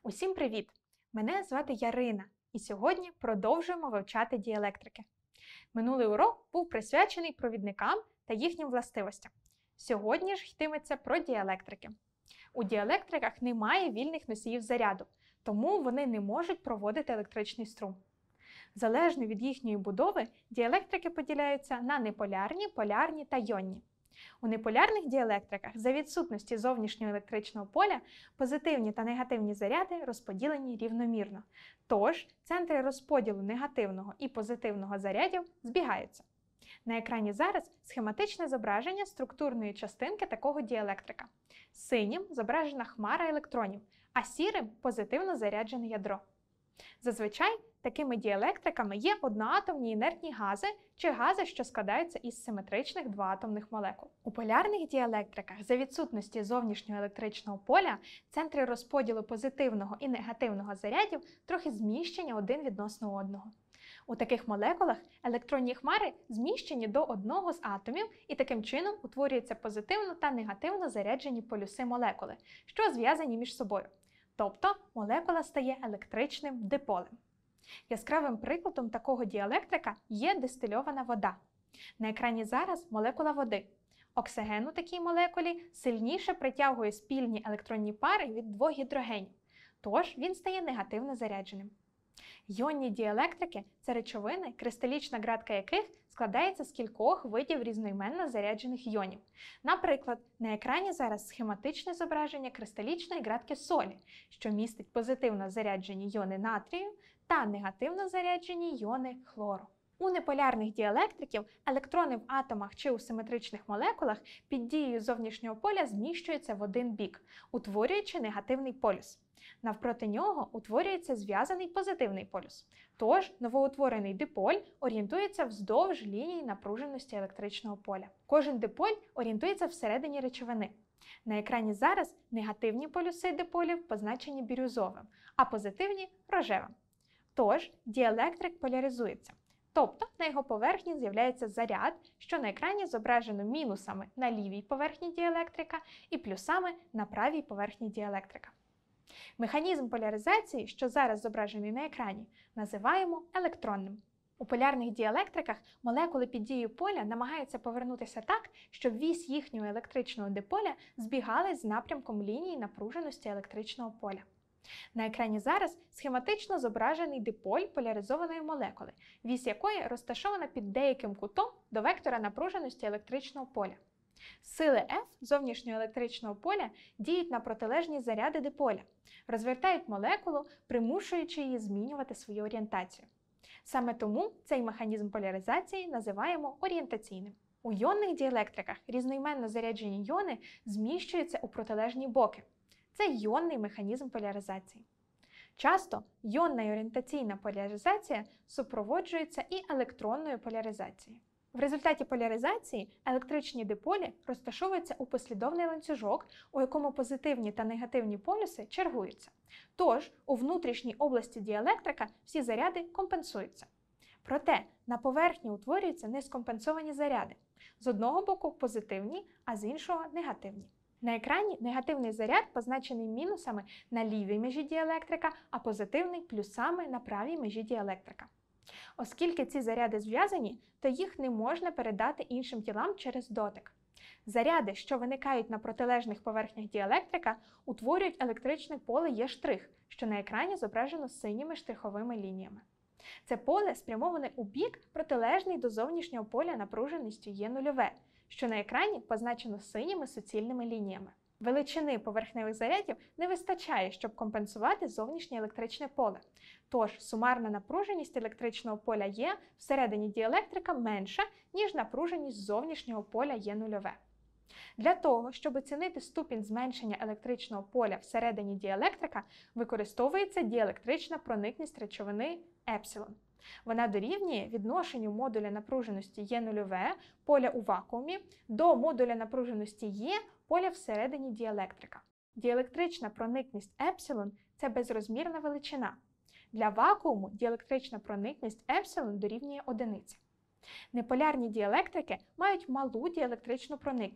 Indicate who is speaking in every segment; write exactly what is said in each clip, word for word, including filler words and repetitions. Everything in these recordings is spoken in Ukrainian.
Speaker 1: Усім привіт! Мене звати Ярина, і сьогодні продовжуємо вивчати діелектрики. Минулий урок був присвячений провідникам та їхнім властивостям. Сьогодні ж йтиметься про діелектрики. У діелектриках немає вільних носіїв заряду, тому вони не можуть проводити електричний струм. Залежно від їхньої будови, діелектрики поділяються на неполярні, полярні та йонні. У неполярних діелектриках за відсутності зовнішнього електричного поля позитивні та негативні заряди розподілені рівномірно. Тож, центри розподілу негативного і позитивного зарядів збігаються. На екрані зараз схематичне зображення структурної частинки такого діелектрика. Синім зображена хмара електронів, а сірим – позитивно заряджене ядро. Зазвичай такими діелектриками є одноатомні інертні гази чи гази, що складаються із симетричних двоатомних молекул. У полярних діелектриках за відсутності зовнішнього електричного поля центри розподілу позитивного і негативного зарядів трохи зміщені один відносно одного. У таких молекулах електронні хмари зміщені до одного з атомів і таким чином утворюються позитивно та негативно заряджені полюси молекули, що зв'язані між собою. Тобто молекула стає електричним диполем. Яскравим прикладом такого діелектрика є дистильована вода. На екрані зараз молекула води. Оксиген у такій молекулі сильніше притягує спільні електронні пари від двох гідрогенів, тож він стає негативно зарядженим. Йонні діелектрики – це речовини, кристалічна ґратка яких складається з кількох видів різноіменно заряджених йонів. Наприклад, на екрані зараз схематичне зображення кристалічної ґратки солі, що містить позитивно заряджені йони натрію та негативно заряджені йони хлору. У неполярних діелектриків електрони в атомах чи у симетричних молекулах під дією зовнішнього поля зміщуються в один бік, утворюючи негативний полюс. Навпроти нього утворюється зв'язаний позитивний полюс. Тож новоутворений диполь орієнтується вздовж лінії напруженості електричного поля. Кожен диполь орієнтується всередині речовини. На екрані зараз негативні полюси диполів позначені бірюзовим, а позитивні – рожевим. Тож діелектрик поляризується. Тобто на його поверхні з'являється заряд, що на екрані зображено мінусами на лівій поверхні діелектрика і плюсами на правій поверхні діелектрика. Механізм поляризації, що зараз зображений на екрані, називаємо електронним. У полярних діелектриках молекули під дією поля намагаються повернутися так, щоб вісь їхнього електричного диполя збігалась з напрямком лінії напруженості електричного поля. На екрані зараз схематично зображений диполь поляризованої молекули, вісь якої розташована під деяким кутом до вектора напруженості електричного поля. Сили F зовнішнього електричного поля діють на протилежні заряди диполя, розвертають молекулу, примушуючи її змінювати свою орієнтацію. Саме тому цей механізм поляризації називаємо орієнтаційним. У йонних діелектриках різноіменно заряджені йони зміщуються у протилежні боки. Це йонний механізм поляризації. Часто йонна і орієнтаційна поляризація супроводжується і електронною поляризацією. В результаті поляризації електричні диполі розташовуються у послідовний ланцюжок, у якому позитивні та негативні полюси чергуються. Тож, у внутрішній області діелектрика всі заряди компенсуються. Проте, на поверхні утворюються нескомпенсовані заряди. З одного боку позитивні, а з іншого негативні. На екрані негативний заряд позначений мінусами на лівій межі діелектрика, а позитивний плюсами на правій межі діелектрика. Оскільки ці заряди зв'язані, то їх не можна передати іншим тілам через дотик. Заряди, що виникають на протилежних поверхнях діелектрика, утворюють електричне поле Е', що на екрані зображено синіми штриховими лініями. Це поле спрямоване у бік, протилежний до зовнішнього поля напруженістю Е0, що на екрані позначено синіми суцільними лініями. Величини поверхневих зарядів не вистачає, щоб компенсувати зовнішнє електричне поле. Тож сумарна напруженість електричного поля Е всередині діелектрика менша, ніж напруженість зовнішнього поля Е0. Для того, щоб оцінити ступінь зменшення електричного поля всередині діелектрика, використовується діелектрична проникність речовини епсилон. Вона дорівнює відношенню модуля напруженості Е0 поля у вакуумі до модуля напруженості Е поля всередині діелектрика. Діелектрична проникність епсилон – це безрозмірна величина. Для вакууму діелектрична проникність епсилон дорівнює одиниці. Неполярні діелектрики мають малу діелектричну проникність.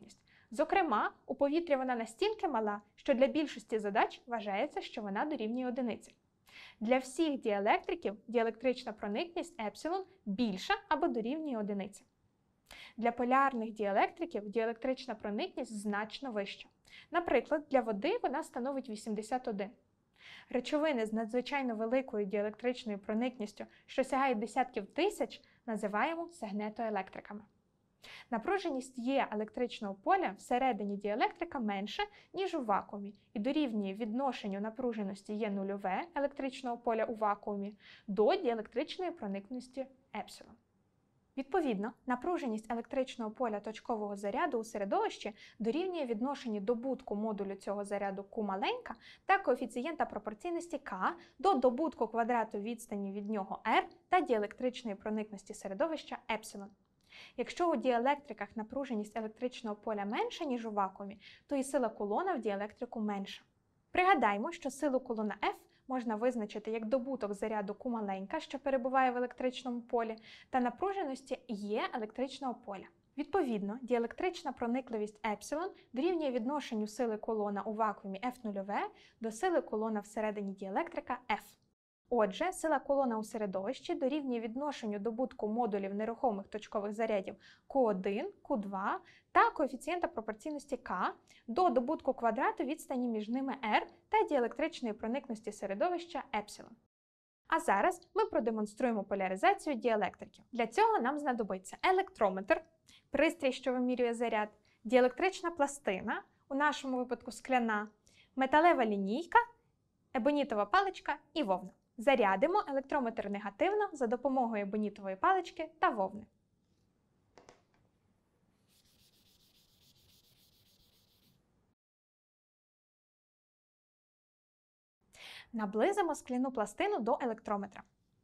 Speaker 1: Зокрема, у повітрі вона настільки мала, що для більшості задач вважається, що вона дорівнює одиниці. Для всіх діелектриків діелектрична проникність епсилон більша або дорівнює одиниці. Для полярних діелектриків діелектрична проникність значно вища. Наприклад, для води вона становить вісімдесят один. Речовини з надзвичайно великою діелектричною проникністю, що сягають десятків тисяч, називаємо сегнетоелектриками. Напруженість Є електричного поля всередині діелектрика менша, ніж у вакуумі, і дорівнює відношенню напруженості Є нульове електричного поля у вакуумі до діелектричної проникності епсилон. Відповідно, напруженість електричного поля точкового заряду у середовищі дорівнює відношенню добутку модулю цього заряду Q маленька та коефіцієнта пропорційності К до добутку квадрату відстані від нього R та діелектричної проникності середовища епсилон. Якщо у діелектриках напруженість електричного поля менша, ніж у вакуумі, то і сила кулона в діелектрику менша. Пригадаймо, що силу кулона F можна визначити як добуток заряду Q маленька, що перебуває в електричному полі, та напруженості Є електричного поля. Відповідно, діелектрична проникливість епсилон дорівнює відношенню сили кулона у вакуумі F нульове до сили кулона всередині діелектрика F. Отже, сила кулона у середовищі дорівнює відношенню добутку модулів нерухомих точкових зарядів Q один, Q два та коефіцієнта пропорційності К до добутку квадрату відстані між ними R та діелектричної проникності середовища епсилон. А зараз ми продемонструємо поляризацію діелектриків. Для цього нам знадобиться електрометр, пристрій, що вимірює заряд, діелектрична пластина, у нашому випадку скляна, металева лінійка, ебонітова паличка і вовна. Зарядимо електрометр негативно за допомогою ебонітової палички та вовни. Наблизимо скляну пластину до електрометра.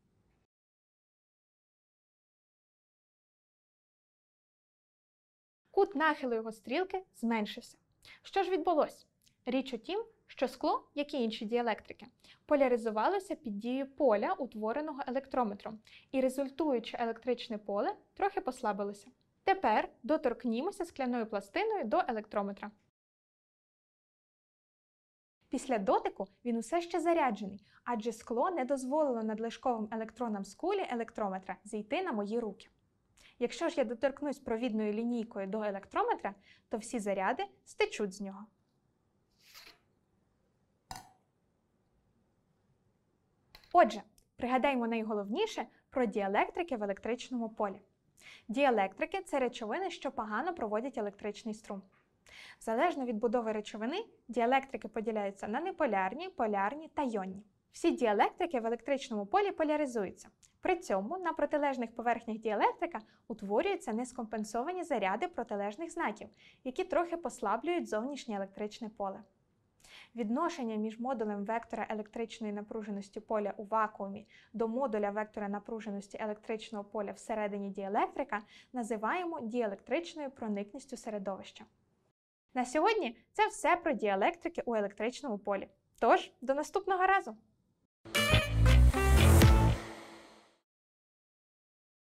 Speaker 1: Кут нахилу його стрілки зменшився. Що ж відбулося? Річ у тім, що скло, як і інші діелектрики, поляризувалося під дією поля, утвореного електрометром, і результуюче електричне поле трохи послабилося. Тепер доторкнімося скляною пластиною до електрометра. Після дотику він усе ще заряджений, адже скло не дозволило надлишковим електронам з кулі електрометра зійти на мої руки. Якщо ж я доторкнусь провідною лінійкою до електрометра, то всі заряди стечуть з нього. Отже, пригадаємо найголовніше про діелектрики в електричному полі. Діелектрики – це речовини, що погано проводять електричний струм. Залежно від будови речовини, діелектрики поділяються на неполярні, полярні та йонні. Всі діелектрики в електричному полі поляризуються. При цьому на протилежних поверхнях діелектрика утворюються нескомпенсовані заряди протилежних знаків, які трохи послаблюють зовнішнє електричне поле. Відношення між модулем вектора електричної напруженості поля у вакуумі до модуля вектора напруженості електричного поля всередині діелектрика називаємо діелектричною проникністю середовища. На сьогодні це все про діелектрики у електричному полі. Тож, до наступного разу!